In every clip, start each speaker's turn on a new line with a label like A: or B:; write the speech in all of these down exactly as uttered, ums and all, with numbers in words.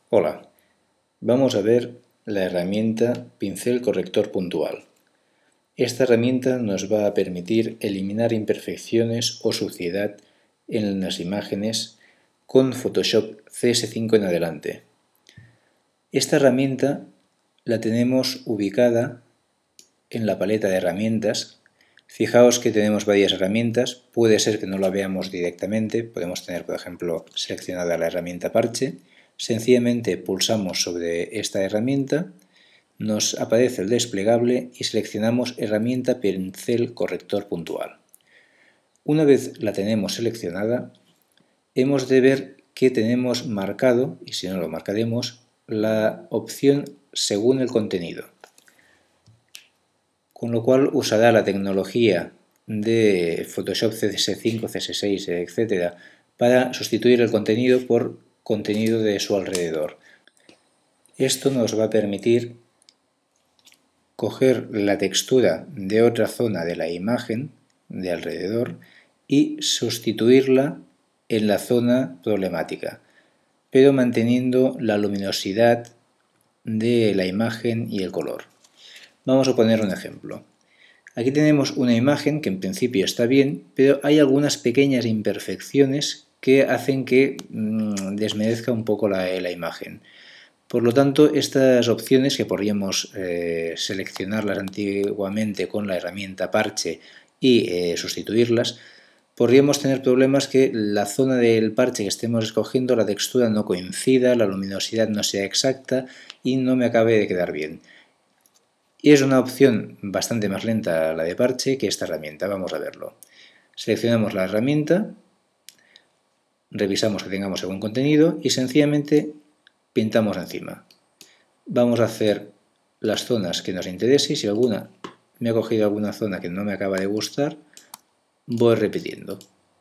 A: Hola, vamos a ver la herramienta Pincel Corrector Puntual. Esta herramienta nos va a permitir eliminar imperfecciones o suciedad en las imágenes con Photoshop C S cinco en adelante. Esta herramienta la tenemos ubicada en la paleta de herramientas. Fijaos que tenemos varias herramientas, puede ser que no la veamos directamente, podemos tener por ejemplo seleccionada la herramienta parche. Sencillamente pulsamos sobre esta herramienta, nos aparece el desplegable y seleccionamos herramienta pincel corrector puntual. Una vez la tenemos seleccionada, hemos de ver que tenemos marcado, y si no lo marcaremos, la opción según el contenido. Con lo cual usará la tecnología de Photoshop C S cinco, C S seis, etcétera, para sustituir el contenido por contenido de su alrededor. Esto nos va a permitir coger la textura de otra zona de la imagen de alrededor y sustituirla en la zona problemática, pero manteniendo la luminosidad de la imagen y el color. Vamos a poner un ejemplo. Aquí tenemos una imagen que en principio está bien, pero hay algunas pequeñas imperfecciones que hacen que mmm, desmerezca un poco la, la imagen. Por lo tanto, estas opciones que podríamos eh, seleccionarlas antiguamente con la herramienta parche y eh, sustituirlas, podríamos tener problemas que la zona del parche que estemos escogiendo, la textura no coincida, la luminosidad no sea exacta y no me acabe de quedar bien. Y es una opción bastante más lenta la de parche que esta herramienta. Vamos a verlo. Seleccionamos la herramienta, revisamos que tengamos algún contenido y sencillamente pintamos encima. Vamos a hacer las zonas que nos interese y si alguna me ha cogido alguna zona que no me acaba de gustar, voy repitiendo.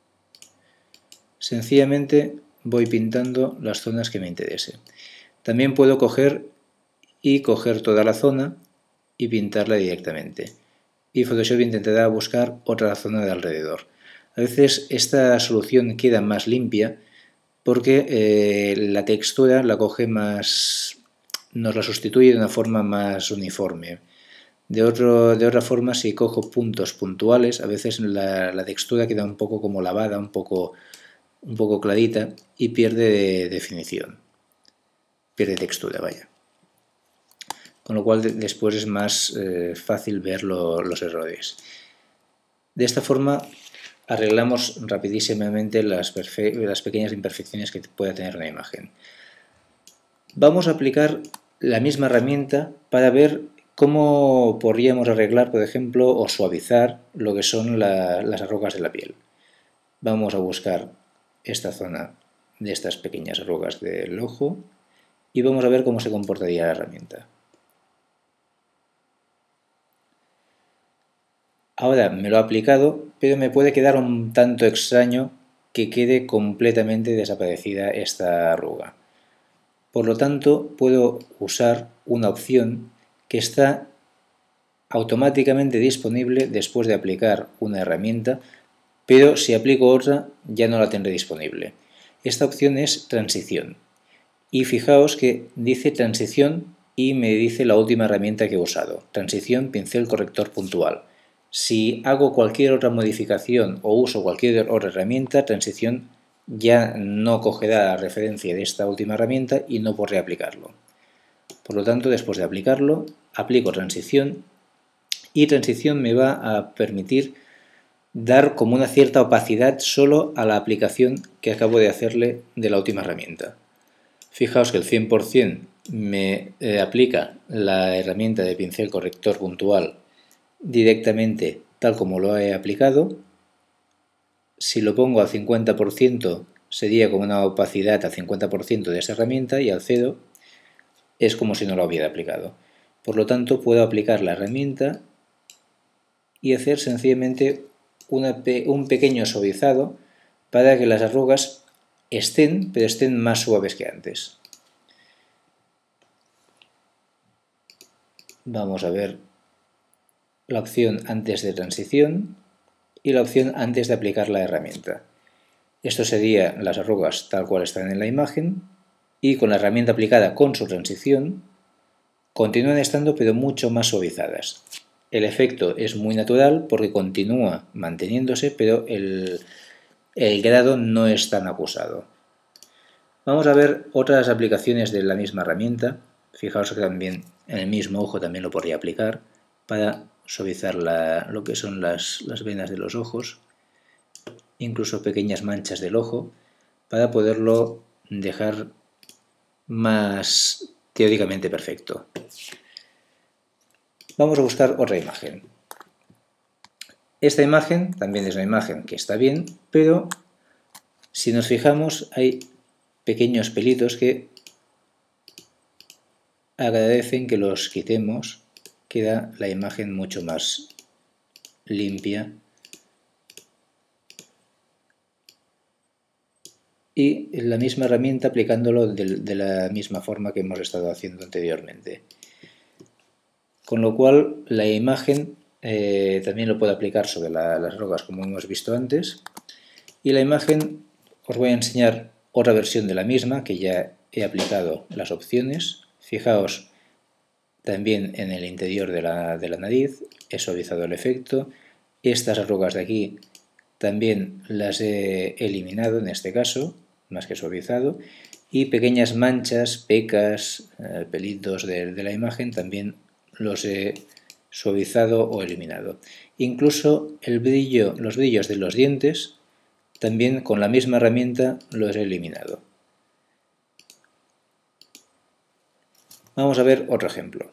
A: Sencillamente voy pintando las zonas que me interese. También puedo coger y coger toda la zona y pintarla directamente. Y Photoshop intentará buscar otra zona de alrededor. A veces esta solución queda más limpia porque eh, la textura la coge más, nos la sustituye de una forma más uniforme. De, otro, de otra forma, si cojo puntos puntuales, a veces la, la textura queda un poco como lavada, un poco, un poco clarita y pierde de definición, pierde textura, vaya. Con lo cual después es más eh, fácil ver lo, los errores. De esta forma arreglamos rapidísimamente las, las pequeñas imperfecciones que pueda tener una imagen. Vamos a aplicar la misma herramienta para ver cómo podríamos arreglar, por ejemplo, o suavizar lo que son la, las arrugas de la piel. Vamos a buscar esta zona de estas pequeñas arrugas del ojo y vamos a ver cómo se comportaría la herramienta. Ahora me lo ha aplicado, pero me puede quedar un tanto extraño que quede completamente desaparecida esta arruga. Por lo tanto, puedo usar una opción que está automáticamente disponible después de aplicar una herramienta, pero si aplico otra ya no la tendré disponible. Esta opción es transición. Y fijaos que dice transición y me dice la última herramienta que he usado, transición pincel corrector puntual. Si hago cualquier otra modificación o uso cualquier otra herramienta, transición ya no cogerá la referencia de esta última herramienta y no podré aplicarlo. Por lo tanto, después de aplicarlo, aplico transición y transición me va a permitir dar como una cierta opacidad solo a la aplicación que acabo de hacerle de la última herramienta. Fijaos que el cien por cien me eh, aplica la herramienta de pincel corrector puntual directamente tal como lo he aplicado. Si lo pongo al cincuenta por ciento sería como una opacidad al cincuenta por ciento de esa herramienta y al cero es como si no lo hubiera aplicado. Por lo tanto, puedo aplicar la herramienta y hacer sencillamente una, un pequeño suavizado para que las arrugas estén, pero estén más suaves que antes. Vamos a ver la opción antes de transición y la opción antes de aplicar la herramienta. Esto sería las arrugas tal cual están en la imagen y con la herramienta aplicada con su transición continúan estando pero mucho más suavizadas. El efecto es muy natural porque continúa manteniéndose, pero el, el grado no es tan acusado. Vamos a ver otras aplicaciones de la misma herramienta. Fijaos que también en el mismo ojo también lo podría aplicar para suavizar la, lo que son las, las venas de los ojos, incluso pequeñas manchas del ojo, para poderlo dejar más teóricamente perfecto. Vamos a buscar otra imagen. Esta imagen también es una imagen que está bien, pero si nos fijamos hay pequeños pelitos que agradecen que los quitemos. Queda la imagen mucho más limpia y la misma herramienta aplicándolo de, de la misma forma que hemos estado haciendo anteriormente. Con lo cual la imagen eh, también lo puedo aplicar sobre la, las rocas como hemos visto antes, y la imagen os voy a enseñar otra versión de la misma que ya he aplicado las opciones. Fijaos también en el interior de la, de la nariz, he suavizado el efecto. Estas arrugas de aquí también las he eliminado en este caso, más que suavizado, y pequeñas manchas, pecas, eh, pelitos de, de la imagen también los he suavizado o eliminado. Incluso el brillo, los brillos de los dientes también con la misma herramienta los he eliminado. Vamos a ver otro ejemplo.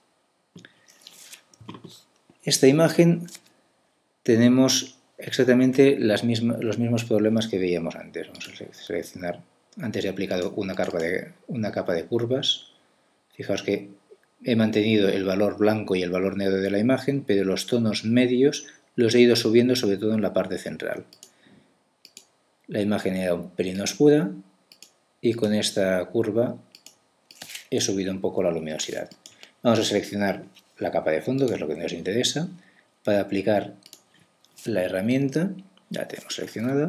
A: Esta imagen tenemos exactamente las mismas, los mismos problemas que veíamos antes. Vamos a seleccionar, antes he aplicado una capa de, una capa de curvas. Fijaos que he mantenido el valor blanco y el valor negro de la imagen, pero los tonos medios los he ido subiendo sobre todo en la parte central. La imagen era un pelín oscura y con esta curva he subido un poco la luminosidad. Vamos a seleccionar la capa de fondo, que es lo que nos interesa, para aplicar la herramienta. Ya la tenemos seleccionada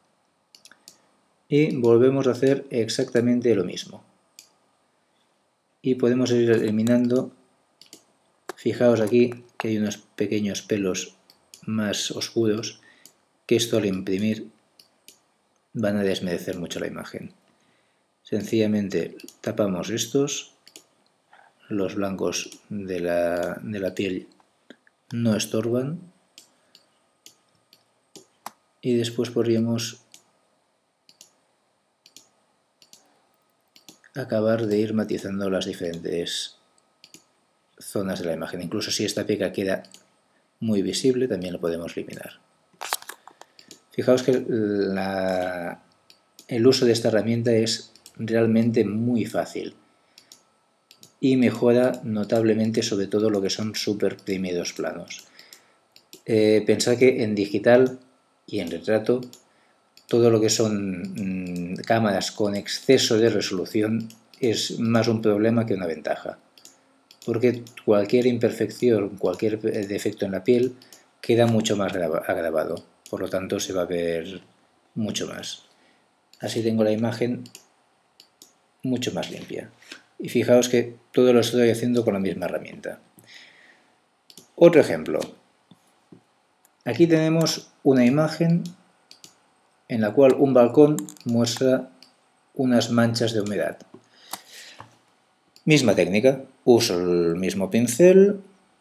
A: y volvemos a hacer exactamente lo mismo. Y podemos ir eliminando. Fijaos aquí que hay unos pequeños pelos más oscuros que esto al imprimir van a desmerecer mucho la imagen. Sencillamente tapamos estos, los blancos de la, de la piel no estorban, y después podríamos acabar de ir matizando las diferentes zonas de la imagen. Incluso si esta peca queda muy visible, también lo podemos eliminar. Fijaos que la, el uso de esta herramienta es realmente muy fácil y mejora notablemente sobre todo lo que son súper primeros planos. Eh, pensad que en digital y en retrato todo lo que son mmm, cámaras con exceso de resolución es más un problema que una ventaja, porque cualquier imperfección, cualquier defecto en la piel queda mucho más agravado, por lo tanto se va a ver mucho más. Así tengo la imagen mucho más limpia. Y fijaos que todo lo estoy haciendo con la misma herramienta. Otro ejemplo. Aquí tenemos una imagen en la cual un balcón muestra unas manchas de humedad. Misma técnica, uso el mismo pincel,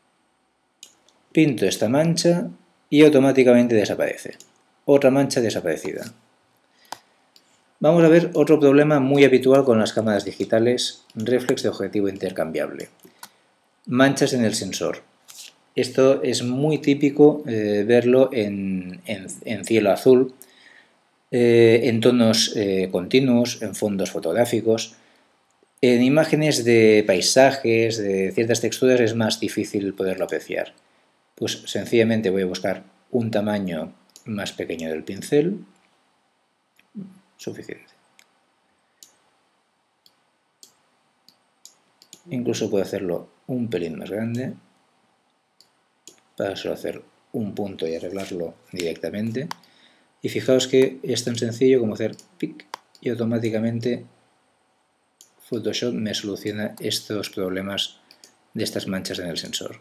A: pinto esta mancha y automáticamente desaparece. Otra mancha desaparecida. Vamos a ver otro problema muy habitual con las cámaras digitales reflex de objetivo intercambiable. Manchas en el sensor. Esto es muy típico eh, verlo en, en, en cielo azul, eh, en tonos eh, continuos, en fondos fotográficos. En imágenes de paisajes, de ciertas texturas, es más difícil poderlo apreciar. Pues sencillamente voy a buscar un tamaño más pequeño del pincel. Suficiente. Incluso puedo hacerlo un pelín más grande para solo hacer un punto y arreglarlo directamente. Y fijaos que es tan sencillo como hacer pic y automáticamente Photoshop me soluciona estos problemas de estas manchas en el sensor.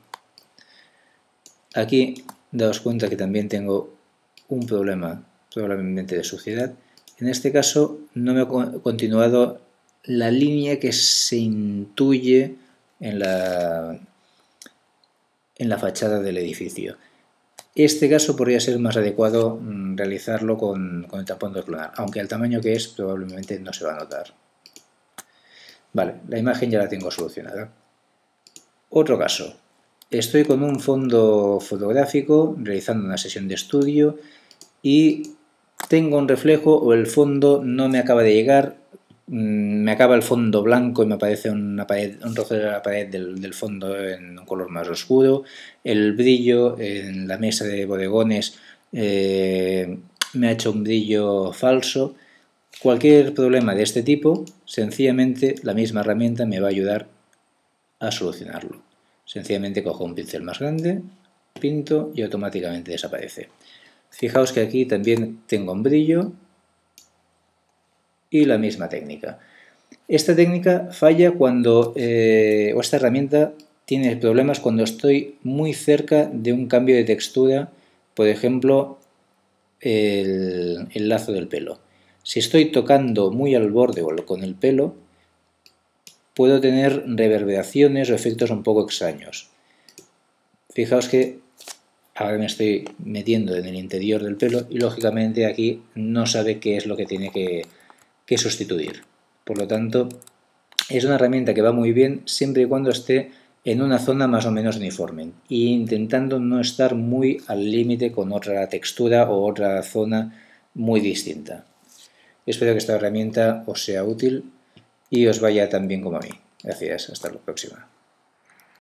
A: Aquí daos cuenta que también tengo un problema probablemente de suciedad. En este caso no me ha continuado la línea que se intuye en la, en la fachada del edificio. Este caso podría ser más adecuado mmm, realizarlo con, con el tapón de ortonar, aunque al tamaño que es probablemente no se va a notar. Vale, la imagen ya la tengo solucionada. Otro caso. Estoy con un fondo fotográfico realizando una sesión de estudio y tengo un reflejo o el fondo no me acaba de llegar, me acaba el fondo blanco y me aparece una pared, un trozo de la pared del, del fondo en un color más oscuro, el brillo en la mesa de bodegones eh, me ha hecho un brillo falso. Cualquier problema de este tipo, sencillamente la misma herramienta me va a ayudar a solucionarlo. Sencillamente cojo un pincel más grande, pinto y automáticamente desaparece. Fijaos que aquí también tengo un brillo y la misma técnica. Esta técnica falla cuando, eh, o esta herramienta tiene problemas cuando estoy muy cerca de un cambio de textura, por ejemplo, el, el lazo del pelo. Si estoy tocando muy al borde o con el pelo, puedo tener reverberaciones o efectos un poco extraños. Fijaos que ahora me estoy metiendo en el interior del pelo y lógicamente aquí no sabe qué es lo que tiene que, que sustituir. Por lo tanto, es una herramienta que va muy bien siempre y cuando esté en una zona más o menos uniforme e intentando no estar muy al límite con otra textura o otra zona muy distinta. Espero que esta herramienta os sea útil y os vaya tan bien como a mí. Gracias, hasta la próxima.